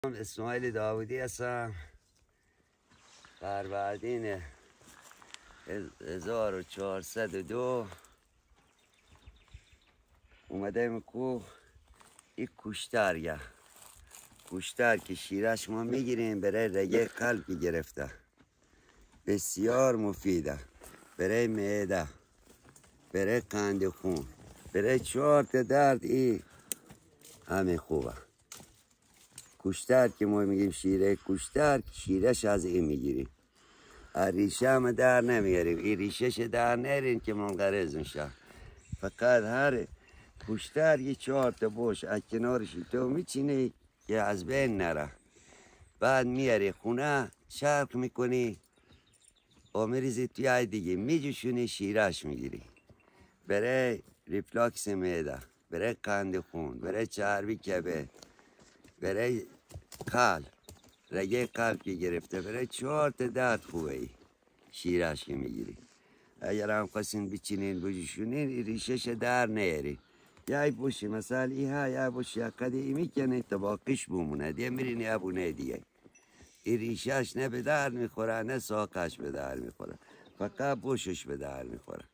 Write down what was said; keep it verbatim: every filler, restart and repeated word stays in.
اسماعیل داودی هستم. فروردین هزار و چهارصد و دو اومدم کوه. این کوشتر یه کوشتر که شیرش ما میگیریم برای رگه قلب گرفته، بسیار مفیده برای معده، برای قند خون، برای چهار تا درد. ای همه خوبه. کوشتر که ما میگیم شیره کوشتر، شیرش از این میگیریم. ریشه هم در نمیاریم. این ریشهش در نرین که منقرض میشه. فقط هر کوشتر یه چهار تا بوش از کنارش تو میچینی که از بین نره. بعد میاری خونه چرخ میکنی و میریزی توی های دیگه میجوشونی، شیرش میگیری برای ریفلاکس معده، برای قند خون، برای چربی کبد، برای قلب، رگه قلب که گرفته، برای چهار تا درد خوبه ای شیرش که میگیری. اگر هم خواستین بچینین بجوشونین ریشش در نیاری. یه بوشی مثلا ای ها یه بوشی قدی میکنه تا باقیش بمونه دیگه میرین یه بونه دیگه. این ریشش نه به در میخوره نه ساقش به در میخوره، فقط بوشش به در میخوره.